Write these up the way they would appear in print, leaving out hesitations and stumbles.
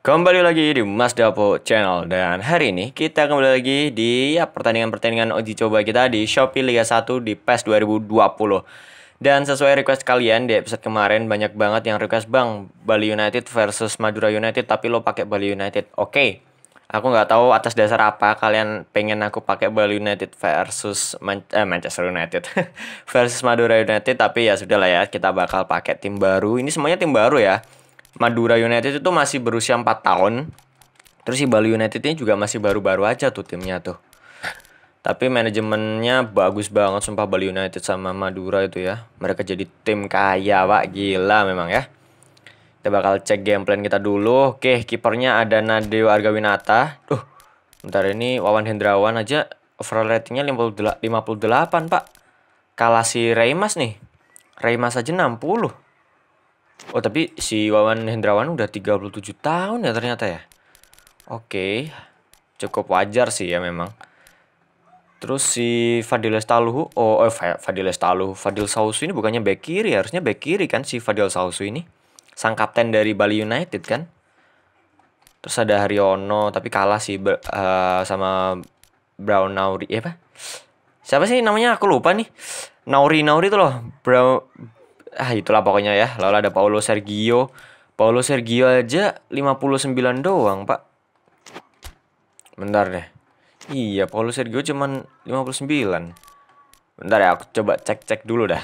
Kembali lagi di Mas Dapo Channel. Dan hari ini kita kembali lagi di pertandingan-pertandingan uji coba kita di Shopee Liga 1 di PES 2020. Dan sesuai request kalian di episode kemarin, banyak banget yang request, Bang, Bali United versus Madura United tapi lo pakai Bali United. Oke, aku nggak tahu atas dasar apa kalian pengen aku pakai Bali United versus Manchester United versus Madura United. Tapi ya sudah lah ya, kita bakal pakai tim baru. Ini semuanya tim baru ya. Madura United itu masih berusia 4 tahun. Terus si Bali United ini juga masih baru-baru aja tuh timnya tuh. Tapi manajemennya bagus banget sumpah, Bali United sama Madura itu ya. Mereka jadi tim kaya, Pak. Gila memang ya. Kita bakal cek game plan kita dulu. Oke, kipernya ada Nadeo Argawinata. Bentar, ini Wawan Hendrawan aja overall ratingnya 58, Pak. Kalah si Reimas nih. Reimas aja 60. Oh, tapi si Wawan Hendrawan udah 37 tahun ya ternyata ya. Oke, cukup wajar sih ya memang. Terus si Fadil Estaluhu, Fadil Sausu ini bukannya back kiri, harusnya back kiri kan si Fadil Sausu ini. Sang kapten dari Bali United kan. Terus ada Haryono, tapi kalah sih sama Brown Nauri. Siapa sih namanya? Aku lupa nih. Nauri itu loh. Itulah pokoknya ya. Lalu ada Paulo Sergio. Paulo Sergio aja 59 doang, Pak. Bentar deh. Iya, Paulo Sergio cuman 59. Bentar ya, aku coba cek dulu dah.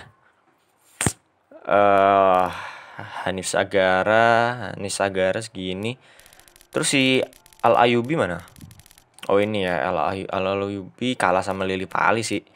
Hanif Sagara segini. Terus si Al Ayubi mana? Oh, ini ya, Al Ayubi kalah sama Lili Pali sih.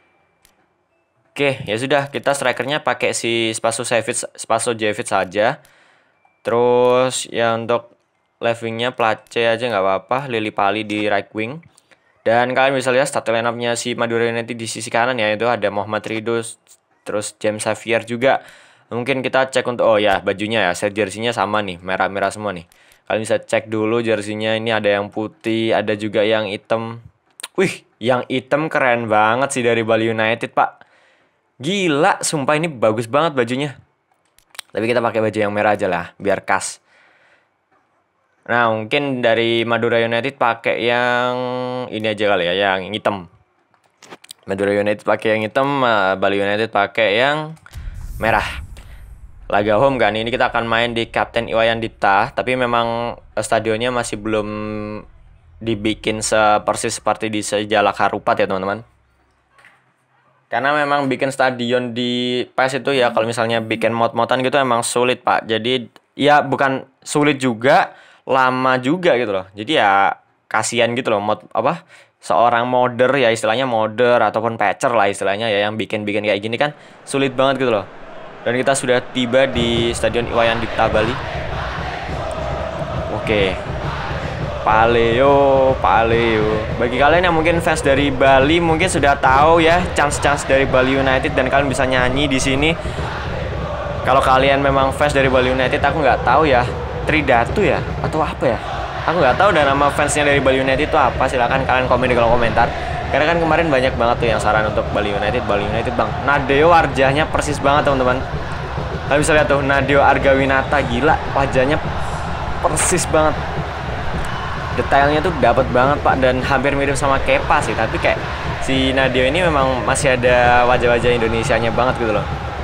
Oke, ya sudah, kita strikernya pakai si Spasojevic saja. Terus ya untuk left wingnya Place aja nggak apa-apa, Lili Pali di right wing. Dan kalian bisa lihat starting line up-nya si Madura United di sisi kanan ya, itu ada Muhammad Ridho, terus James Xavier juga. Mungkin kita cek untuk, oh ya bajunya ya, set jersey-nya sama nih, merah-merah semua nih. Kalian bisa cek dulu jersey-nya, ini ada yang putih, ada juga yang hitam. Wih, yang hitam keren banget sih dari Bali United, Pak. Gila, sumpah ini bagus banget bajunya. Tapi kita pakai baju yang merah aja lah, biar khas. Nah, mungkin dari Madura United pakai yang ini aja kali ya, yang hitam. Madura United pakai yang hitam, Bali United pakai yang merah. Laga home kan, ini kita akan main di Kapten Iwayan Dipta. Tapi memang stadionnya masih belum dibikin sepersis seperti di Sejalak Harupat ya teman-teman. Karena memang bikin stadion di PES itu ya, kalau misalnya bikin mod-modan gitu emang sulit, Pak. Jadi ya bukan sulit juga, lama juga gitu loh. Jadi ya kasihan gitu loh seorang modder ya, istilahnya modder ataupun patcher lah istilahnya ya, yang bikin kayak gini kan sulit banget gitu loh. Dan kita sudah tiba di Stadion Iwayan Dipta Bali. Oke. Paleo. Bagi kalian yang mungkin fans dari Bali mungkin sudah tahu ya chance dari Bali United dan kalian bisa nyanyi di sini. Kalau kalian memang fans dari Bali United, aku nggak tahu ya, Tridatu ya atau apa ya? Aku nggak tahu dan nama fansnya dari Bali United itu apa. Silahkan kalian komen di kolom komentar. Karena kan kemarin banyak banget tuh yang saran untuk Bali United Bang. Nadeo wajahnya persis banget teman-teman. Kalian bisa lihat tuh Nadeo Argawinata, gila wajahnya persis banget. Detailnya tuh dapat banget, Pak, dan hampir mirip sama Kepa sih, tapi kayak si Nadeo ini memang masih ada wajah-wajah Indonesianya banget gitu loh.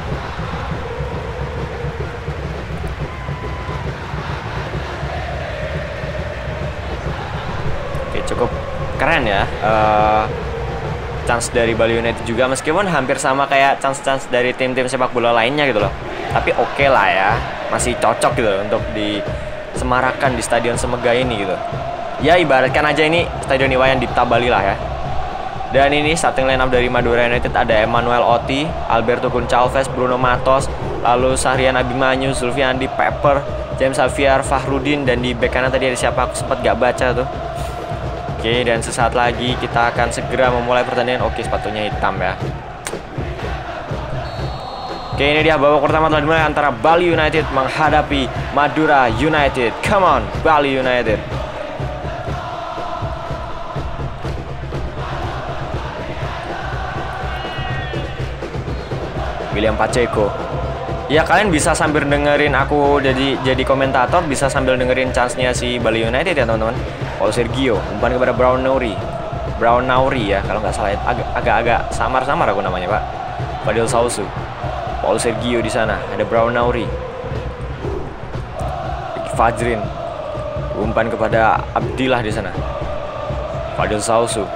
Oke, cukup keren ya. Chance dari Bali United juga meskipun hampir sama kayak chance dari tim-tim sepak bola lainnya gitu loh. Tapi oke lah ya, masih cocok gitu loh untuk disemarakan di Stadion Semega ini gitu. Ya ibaratkan aja ini Stadion Iwayan Dipta Bali lah ya. Dan ini starting line up dari Madura United ada Emmanuel Oti, Alberto Goncalves, Bruno Matos, lalu Sahrian Abimanyu, Zulfiandi, Pepper, James Xavier, Fahrudin, dan di bek kanan tadi ada siapa, aku sempat gak baca tuh. Oke, dan sesaat lagi kita akan segera memulai pertandingan. Oke, sepatunya hitam ya. Oke, ini dia babak pertama telah dimulai antara Bali United menghadapi Madura United. Come on, Bali United. William Pacheco. Ya kalian bisa sambil dengerin aku jadi komentator, bisa sambil dengerin chance-nya si Bali United ya teman-teman. Paulo Sergio umpan kepada Brown Nauri ya kalau nggak salah, agak samar-samar aku namanya Pak. Fadil Sausu, Paulo Sergio di sana, ada Brown Nauri, Fajrin umpan kepada Abdillah di sana. Fadil Sausu,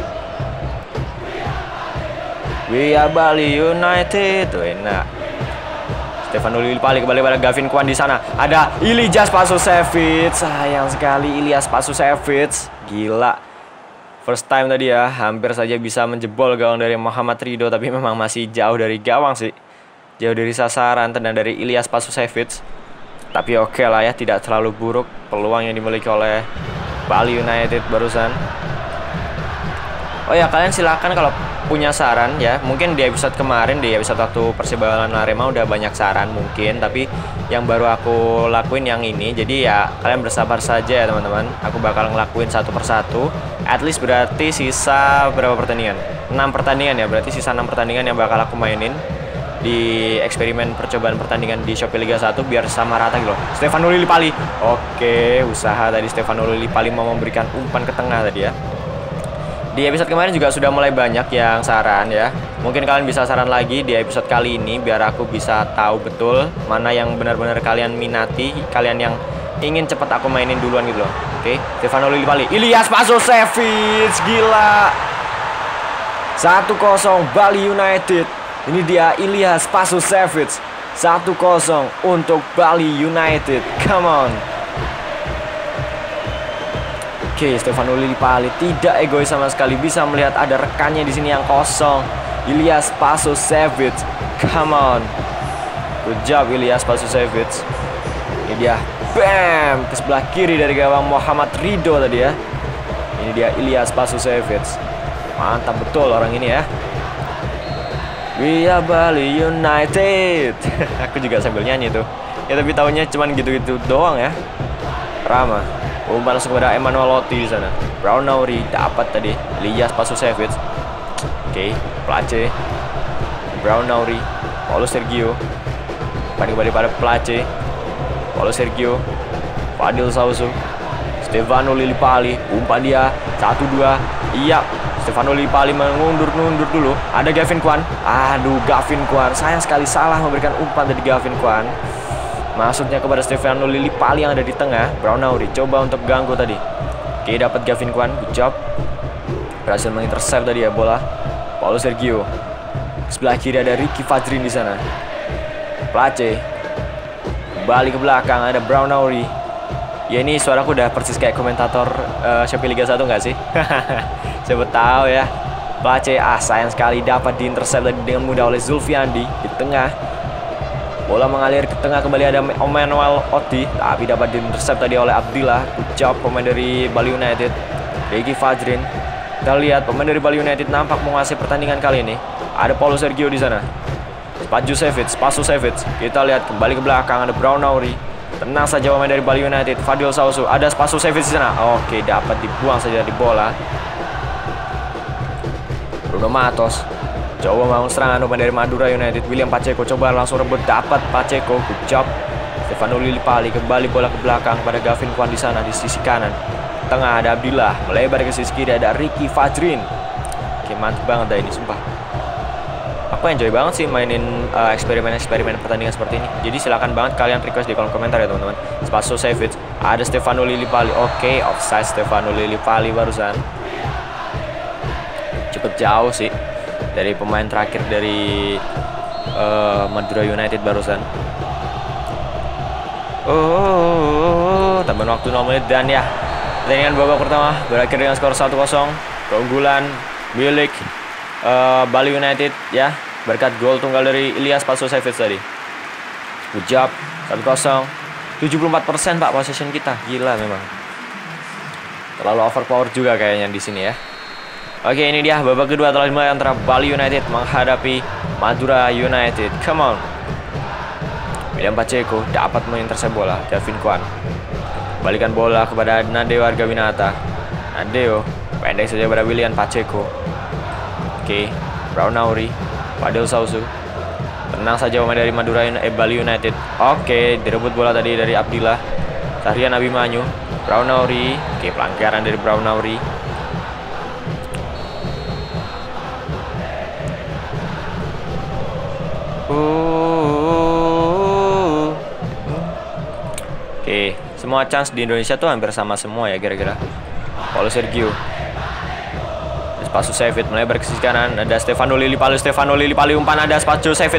we are Bali United, tuh enak. Stefano Lillipali kembali pada Gavin Kwan di sana. Ada Ilyas Pašušević. Sayang sekali Ilyas Pašušević. Gila. First time tadi ya, hampir saja bisa menjebol gawang dari Muhammad Ridho, tapi memang masih jauh dari gawang sih. Jauh dari sasaran, tendangan dari Ilyas Pašušević. Tapi oke lah ya, tidak terlalu buruk peluang yang dimiliki oleh Bali United barusan. Oh ya, kalian silakan kalau punya saran ya. Mungkin di episode kemarin, di episode waktu Persibaya lawan Arema udah banyak saran mungkin, tapi yang baru aku lakuin yang ini. Jadi ya kalian bersabar saja ya teman-teman. Aku bakal ngelakuin satu persatu. At least berarti sisa berapa pertandingan? 6 pertandingan ya. Berarti sisa 6 pertandingan yang bakal aku mainin di eksperimen percobaan pertandingan di Shopee Liga 1 biar sama rata gitu loh. Stefano Lillipali. Oke, usaha tadi Stefano Lillipali mau memberikan umpan ke tengah tadi ya. Di episode kemarin juga sudah mulai banyak yang saran ya. Mungkin kalian bisa saran lagi di episode kali ini biar aku bisa tahu betul mana yang benar-benar kalian minati, kalian yang ingin cepat aku mainin duluan gitu loh. Oke, Stefano Lillipali, Ilyas Pašušević, gila. 1-0 Bali United. Ini dia Ilyas Pašušević. 1-0 untuk Bali United. Come on. Oke, Stefano Lillipali tidak egois sama sekali, bisa melihat ada rekannya di sini yang kosong. Ilyas Pašušević, come on. Good job Ilyas Pašušević. Ini dia, bam, ke sebelah kiri dari gawang Muhammad Ridho tadi ya. Ini dia Ilyas Pašušević. Mantap betul orang ini ya. We are Bali United. Aku juga sambil nyanyi tuh. Ya tapi tahunya cuman gitu-gitu doang ya. Rama. Umpan langsung kepada Emmanuel Lotti di sana. Brown Nauri dapat tadi. Ilyas Pašušević. Oke, Place. Brown Nauri. Paulo Sergio. Umpan kembali pada Place. Paulo Sergio. Fadil Sausu. Stefano Lillipali. Umpan dia 1-2. Iya. Stefano Lillipali mengundur dulu. Ada Gavin Kwan. Aduh, Gavin Kwan. Sayang sekali salah memberikan umpan dari Gavin Kwan. Maksudnya kepada Stefano Lillipali yang ada di tengah. Brown Nauri coba untuk ganggu tadi. Oke, dapat Gavin Kwan. Good job. Berhasil mengintercept tadi ya bola. Paulo Sergio. Sebelah kiri ada Ricky Fajrin di sana. Place. Kembali ke belakang ada Brown Nauri. Ya ini suaraku udah persis kayak komentator Shopee Liga 1 nggak sih? Siapa tahu ya. Place sayang sekali dapat diintercept tadi dengan mudah oleh Zulfiandi di tengah. Bola mengalir ke tengah, kembali ada Emmanuel Lotti, tapi dapat diintercept tadi oleh Abdillah. Good job pemain dari Bali United. Ricky Fajrin. Kita lihat pemain dari Bali United nampak menguasai pertandingan kali ini. Ada Paulo Sergio di sana. Pašušević. Kita lihat kembali ke belakang ada Brown Nauri. Tenang saja pemain dari Bali United. Fadil Sausu. Ada Pašušević di sana. Oke, dapat dibuang saja di bola. Bruno Matos. Coba bangun serangan pemain dari Madura United. William Pacheco coba langsung rebut, dapat Pacheco. Good job. Stefano Lillipali kembali bola ke belakang pada Gavin Kwan di sana di sisi kanan. Tengah ada Abdillah, melebar ke sisi kiri ada Ricky Fajrin. Oke, mantap banget dah ini sumpah. Aku enjoy banget sih mainin eksperimen-eksperimen pertandingan seperti ini. Jadi silakan banget kalian request di kolom komentar ya teman-teman. Pašušević, ada Stefano Lillipali. Oke, offside Stefano Lillipali barusan. Cukup jauh sih dari pemain terakhir dari Madura United barusan. Tambahan waktu 0 menit dan ya pertandingan babak pertama berakhir dengan skor 1-0. Keunggulan milik Bali United ya berkat gol tunggal dari Ilyas Pašušević tadi. Good job. 1-0. 74% Pak possession kita. Gila memang. Terlalu overpower juga kayaknya di sini ya. Oke, ini dia babak kedua telah dimulai antara Bali United menghadapi Madura United. Come on. William Pacheco dapat mengintercept bola. Gavin Kwan. Balikan bola kepada Nadeo Argawinata. Nadeo pendek saja pada William Pacheco. Oke, Brown Nauri. Fadil Sausu. Tenang saja pemain dari Bali United. Oke, direbut bola tadi dari Abdillah. Sahrian Abimanyu. Braunauri. Oke, pelanggaran dari Braunauri. Oke, semua chance di Indonesia tuh hampir sama semua ya kira-kira. Paulo Sergio. Spaso Savic melebar ke sisi kanan, ada Stefano Lillipali umpan, ada Spaso Savic.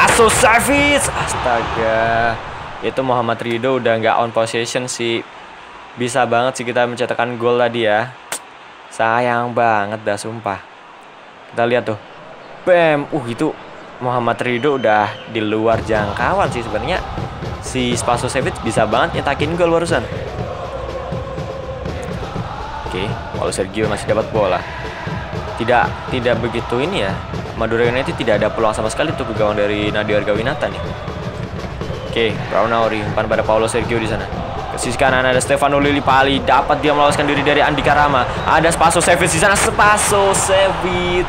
Astaga, itu Muhammad Ridho udah nggak on possession sih. Bisa banget sih kita mencetakkan gol tadi ya. Sayang banget dah sumpah. Kita lihat tuh, bam, itu Muhammad Ridho udah di luar jangkauan sih sebenarnya. Si Spaso Savic bisa banget nyetakin gol barusan. Oke, Paulo Sergio masih dapat bola. Tidak begitu ini ya. Madura United tidak ada peluang sama sekali untuk ke gawang dari Nadeo Argawinata nih. Oke, Braunauri umpan pada Paulo Sergio di sana. Ke sisi kanan ada Stefano Lillipali, dapat dia meloloskan diri dari Andika Rama. Ada Spaso Savic di sana, Spaso Savic.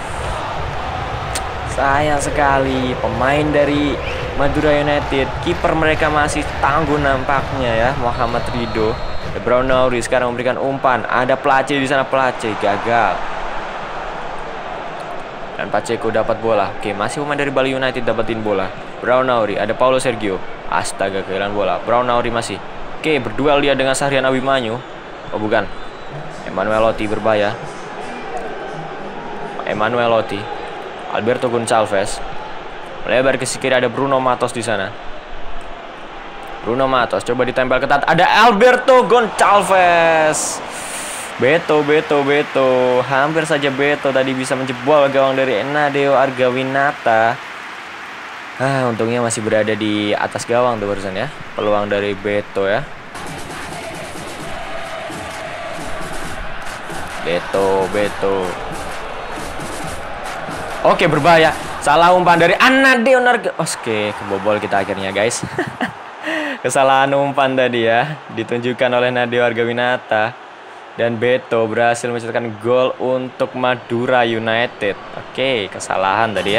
Sayang sekali pemain dari Madura United, kiper mereka masih tangguh nampaknya ya, Muhammad Ridho. Braunauri sekarang memberikan umpan, ada Place di sana, Place gagal. Dan Pacheco dapat bola. Oke, masih pemain dari Bali United dapatin bola. Braunauri, ada Paulo Sergio. Astaga, kehilangan bola. Braunauri masih. Oke, berduel dia dengan Sahrian Abimanyu. Oh, bukan. Emmanuel Lotti berbahaya. Emmanuel Lotti. Alberto Gonçalves. Melebar ke kiri, ada Bruno Matos di sana. Bruno Matos coba ditempel ketat. Ada Alberto Gonçalves. Beto. Hampir saja Beto tadi bisa menjebol gawang dari Nadeo Argawinata. Untungnya masih berada di atas gawang tuh barusan ya. Peluang dari Beto ya. Beto. Oke, berbahaya. Salah umpan dari Nadeo Argawinata. Oke, kebobol kita akhirnya guys. Kesalahan umpan tadi ya, ditunjukkan oleh Nadeo Argawinata. Dan Beto berhasil mencetakkan gol untuk Madura United. Oke, kesalahan tadi ya.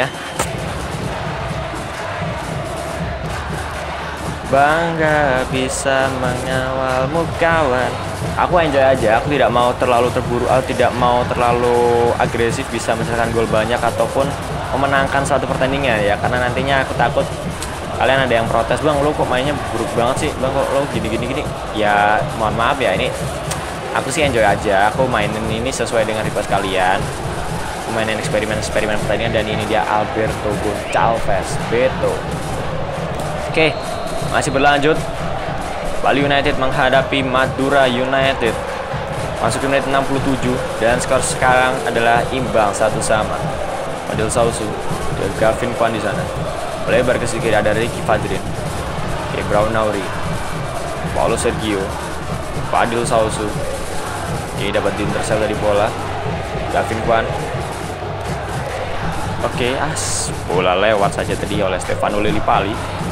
Bangga bisa mengawalmu kawan. Aku enjoy aja, aku tidak mau terlalu terburu, tidak mau terlalu agresif bisa mencetakkan gol banyak ataupun memenangkan suatu pertandingan ya. Karena nantinya aku takut kalian ada yang protes, "Bang, lo kok mainnya buruk banget sih? Bang, kok lo gini." Ya, mohon maaf ya, ini aku sih enjoy aja, aku mainin ini sesuai dengan request kalian. Aku mainin eksperimen pertandingan dan ini dia Alberto Gonçalves, Beto. Oke, masih berlanjut. Bali United menghadapi Madura United. Masuk ke menit 67 dan skor sekarang adalah imbang 1-1. Fadil Sausu, Gavin Kwan di sana. Melebar ke kiri ada Ricky Fadrin. Oke, Braunauri. Paulo Sergio. Fadil Sausu. Ini dapat diintersel dari bola. Gavin Kwan. Oke, bola lewat saja tadi oleh Stefano Lillipali.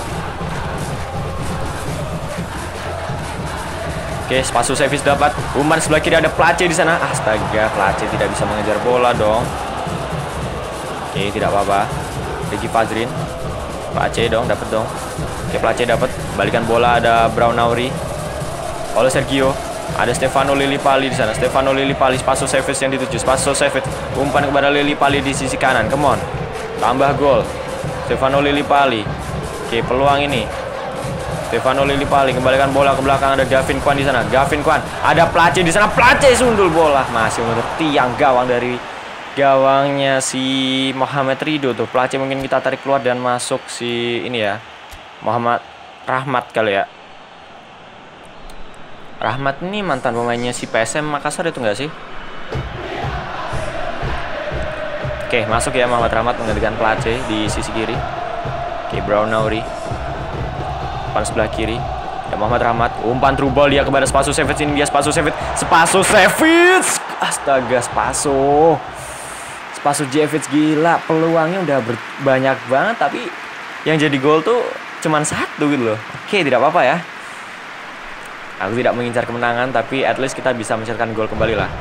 Oke, Spaso Savic dapat. Umpan sebelah kiri ada Place di sana. Astaga, Place tidak bisa mengejar bola dong. Oke, tidak apa-apa. Ricky Fadrin. Place dong, dapat dong. Oke, Place dapat. Balikan bola ada Braunauri. Paulo Sergio. Ada Stefano Lillipali di sana. Stefano Lillipali, Spaso Savic yang dituju. Spaso Savic umpan kepada Lillipali di sisi kanan. Come on. Tambah gol. Stefano Lillipali. Oke, peluang ini. Stefano Lillipali kembalikan bola ke belakang, ada Gavin Kwan di sana. Gavin Kwan, ada Place di sana. Place sundul bola. Masih untuk tiang gawang dari gawangnya si Muhammad Ridho tuh. Place mungkin kita tarik keluar dan masuk si ini ya. Muhammad Rahmat kali ya. Rahmat ini mantan pemainnya si PSM Makassar itu enggak sih? Oke, masuk ya Muhammad Rahmat menggantikan Place di sisi kiri. Oke, Braunauri. Umpan sebelah kiri. Ada Muhammad Rahmat. Umpan through ball dia kepada Spaso Savic. Ini dia Spaso Savic. Spaso Savic. Astaga, Spaso Savic gila. Peluangnya udah banyak banget tapi yang jadi gol tuh cuman satu gitu loh. Oke, tidak apa-apa ya. Aku tidak mengincar kemenangan, tapi at least kita bisa mencetakkan gol kembali lah.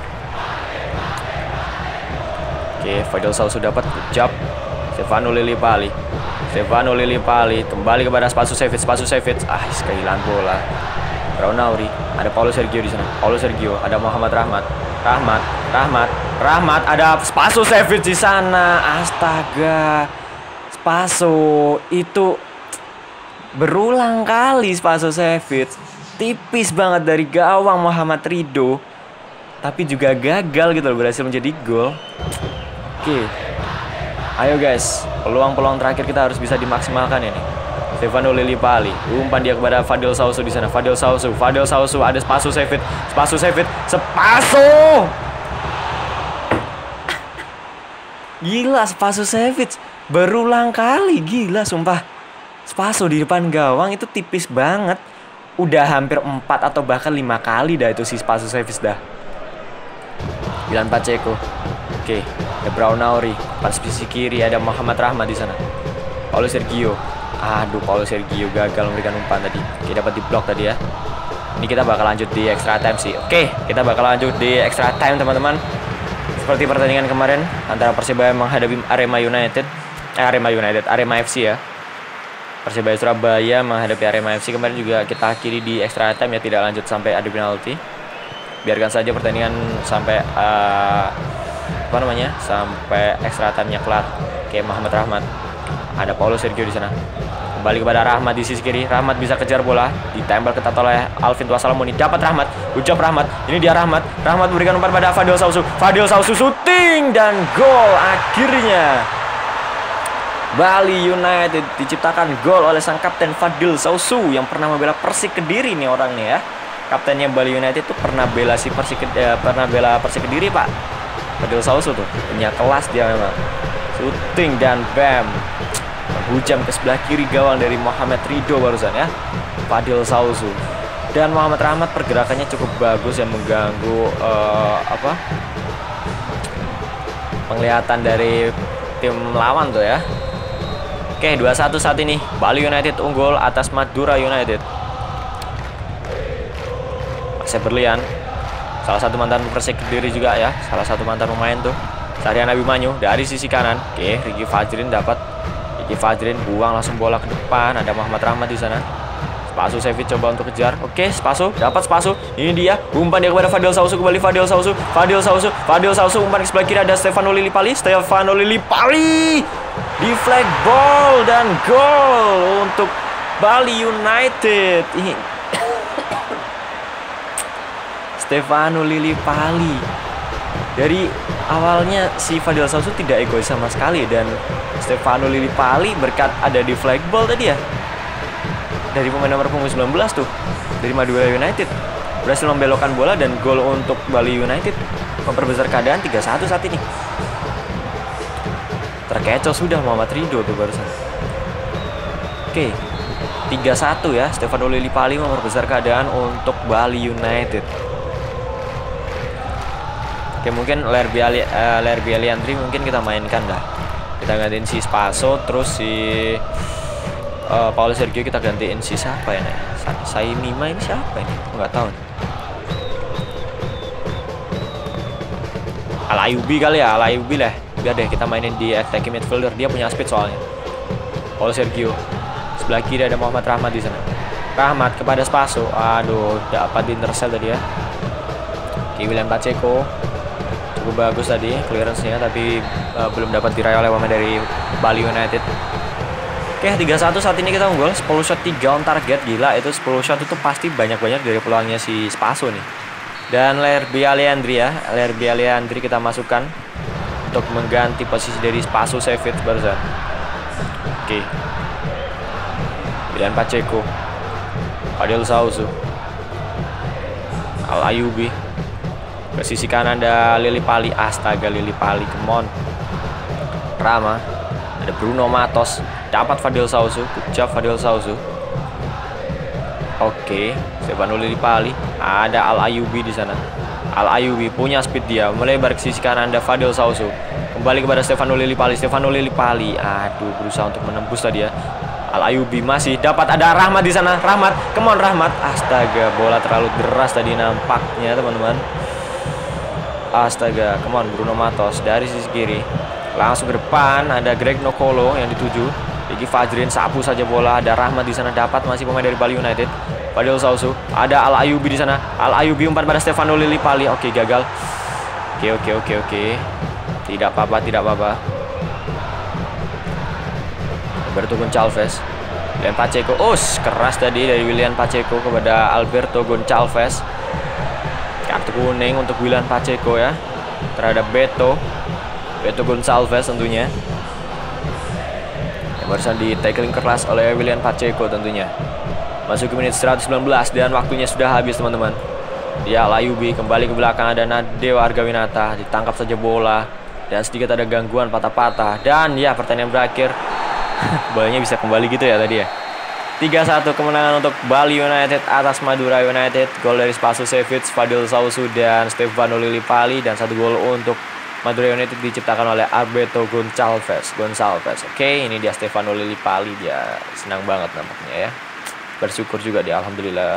Oke, Fadil Sausu dapat. Good job. Stefano Lillipali. Stefano Lillipali kembali kepada Spasušević. Kehilangan bola. Braunauri, ada Paulo Sergio di sana. Paulo Sergio, ada Muhammad Rahmat. Ada Spasušević di sana. Astaga. Spaso itu berulang kali Spasušević. Tipis banget dari gawang Muhammad Ridho. Tapi juga gagal gitu loh, berhasil menjadi gol. Oke. Ayo guys, peluang-peluang terakhir kita harus bisa dimaksimalkan ini. Stefano Lillipali, umpan dia kepada Fadil Sausu di sana. Fadil Sausu, ada Spasušević. Spaso! Gila, Spasušević berulang kali, gila sumpah. Spaso di depan gawang itu tipis banget. Udah hampir 4 atau bahkan 5 kali dah itu si Spasušević dah. Milan Pacheco. Oke, ada Braunauri, pas sisi kiri ada Muhammad Rahmat di sana. Paulo Sergio. Aduh, Paulo Sergio gagal memberikan umpan tadi. Oke, dapat diblok tadi ya. Ini kita bakal lanjut di extra time sih. Oke, kita bakal lanjut di extra time teman-teman. Seperti pertandingan kemarin antara Persebaya menghadapi Arema FC ya. Persebaya Surabaya menghadapi Arema FC kemarin juga kita akhiri di extra time ya, tidak lanjut sampai adu penalti. Biarkan saja pertandingan sampai sampai extra time-nya kelar. Oke, Muhammad Rahmat. Ada Paulo Sergio di sana. Kembali kepada Rahmat di sisi kiri. Rahmat bisa kejar bola, ditempel ketat oleh Alvin Tuasalamuni. Dapat Rahmat. Ucap Rahmat. Ini dia Rahmat. Rahmat memberikan umpan pada Fadil Sausu. Fadil Sausu syuting dan gol akhirnya. Bali United diciptakan gol oleh sang kapten Fadil Sausu yang pernah membela Persik Kediri nih orangnya ya. Kaptennya Bali United itu pernah bela Persik Kediri, Pak. Fadil Sausu tuh punya kelas dia memang. Shooting dan bam. Menghujam ke sebelah kiri gawang dari Muhammad Ridho barusan ya. Fadil Sausu. Dan Muhammad Rahmat pergerakannya cukup bagus yang mengganggu penglihatan dari tim lawan tuh ya. Oke, 2-1 saat ini. Bali United unggul atas Madura United. Masih Berlian, salah satu mantan Persik Kediri juga ya, salah satu mantan pemain tuh. Sarian Abimanyu dari sisi kanan. Oke, Ricky Fajrin dapat. Ricky Fajrin buang langsung bola ke depan. Ada Muhammad Rahmat di sana. Spasušević coba untuk kejar. Oke, Spaso dapat Spaso. Ini dia umpan dia kepada Fadil Sausu, kembali Fadil Sausu umpan ke sebelah kiri ada Stefano Lillipali di flag ball dan gol untuk Bali United. Ini Stefano Lillipali. Dari awalnya si Fadil Sausu tidak egois sama sekali, dan Stefano Lillipali berkat ada di flag ball tadi ya, dari pemain nomor punggung 19 tuh, dari Madura United, berhasil membelokkan bola dan gol untuk Bali United, memperbesar keadaan 3-1 saat ini. Terkecoh sudah Muhammad Ridho tuh barusan. Oke, 3-1 ya, Stefano Lillipali memperbesar keadaan untuk Bali United. Oke, mungkin Lerby Aliandri mungkin kita mainkan dah. Kita gantiin si Spaso, terus si Paulo Sergio kita gantiin si siapa ya nih? Saimima ini siapa ini? Nggak tahu. Al-Ayubi kali ya, Al-Ayubi lah. Biar deh kita mainin di attacking midfielder, dia punya speed soalnya. Paulo Sergio. Sebelah kiri ada Muhammad Rahmat di sana. Rahmat kepada Spaso. Aduh, dapat di-intercept tadi ya. Milan Pacheco. Cukup bagus tadi clearance-nya, tapi belum dapat diraih oleh pemain dari Bali United. Oke, 3-1 saat ini kita unggul. 10 shot 3 on target. Gila, itu 10 shot itu pasti banyak-banyak dari peluangnya si Spaso nih. Dan Lerby Aliandri ya, Lerby Aliandri kita masukkan untuk mengganti posisi dari Spasušević barusan. Oke, Milan Pacheco, Fadil Sausu, Al-Ayubi. Ke sisi kanan ada Lillipali. Astaga, Lillipali, come on. Rama, ada Bruno Matos. Dapat Fadil Sausu, ucap Fadil Sausu. Oke, Stefano Lillipali. Ada Al-Ayubi di sana. Al-Ayubi punya speed dia, melebar ke sisi kanan ada Fadil Sausu. Kembali kepada Stefano Lillipali. Aduh, berusaha untuk menembus tadi ya. Al-Ayubi masih dapat, ada Rahmat di sana. Rahmat, come on Rahmat. Astaga, bola terlalu deras tadi nampaknya teman-teman. Astaga, come on Bruno Matos dari sisi kiri. Langsung ke depan ada Greg Nokolo yang dituju. Iki Fajrin sapu saja bola. Ada Rahmat di sana, dapat masih pemain dari Bali United. Fadil Sausu. Ada Al Ayubi di sana. Al Ayubi umpan pada Stefano Lillipali. Oke, gagal. Oke. Tidak apa-apa. Alberto Goncalves. Willian Pacheco. Keras tadi dari Willian Pacheco kepada Alberto Goncalves. Kartu kuning untuk Willian Pacheco ya. Terhadap Beto Goncalves tentunya. Yang barusan di tackling keras oleh Willian Pacheco tentunya. Masuk ke menit 119 dan waktunya sudah habis teman-teman. Dia Layubi kembali ke belakang, ada Nadeo Argawinata, ditangkap saja bola dan sedikit ada gangguan patah-patah dan ya pertandingan berakhir. Bolanya bisa kembali gitu ya tadi ya. 3-1 kemenangan untuk Bali United atas Madura United. Gol dari Spasojevic, Fadil Sausu dan Stefano Lillipali, dan 1 gol untuk Madura United diciptakan oleh Alberto Goncalves. Oke, ini dia Stefano Lillipali, dia senang banget nampaknya ya. Bersyukur juga dia, alhamdulillah.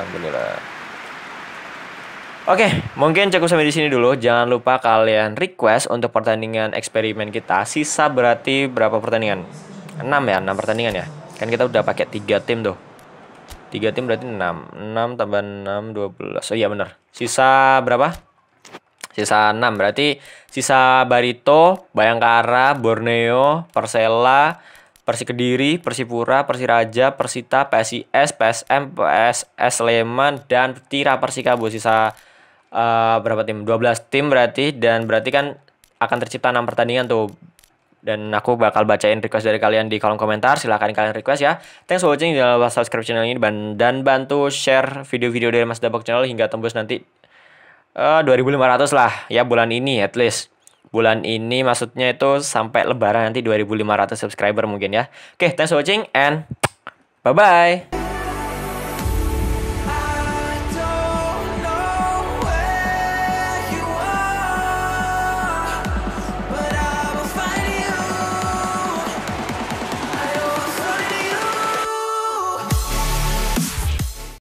Oke, mungkin cukup sampai di sini dulu. Jangan lupa kalian request untuk pertandingan eksperimen kita. Sisa berarti berapa pertandingan? 6 ya, 6 pertandingan ya. Kan kita udah pakai 3 tim tuh. 3 tim berarti 6. 6 tambah 6 12. Oh iya bener. Sisa berapa? Sisa 6. Berarti sisa Barito, Bayangkara, Borneo, Persela, Persik Kediri, Persipura, Persiraja, Persita, PSIS, PSM, PSS Sleman, dan Tira Persikabo. Sisa berapa tim? 12 tim berarti. Dan berarti kan akan tercipta 6 pertandingan tuh. Dan aku bakal bacain request dari kalian di kolom komentar. Silahkan kalian request ya. Thanks for watching. Jangan lupa subscribe channel ini dan bantu share video-video dari Mas Dabok Channel hingga tembus nanti 2.500 lah ya bulan ini at least. Bulan ini maksudnya itu sampai lebaran nanti 2.500 subscriber mungkin ya. Oke, thanks for watching and bye-bye.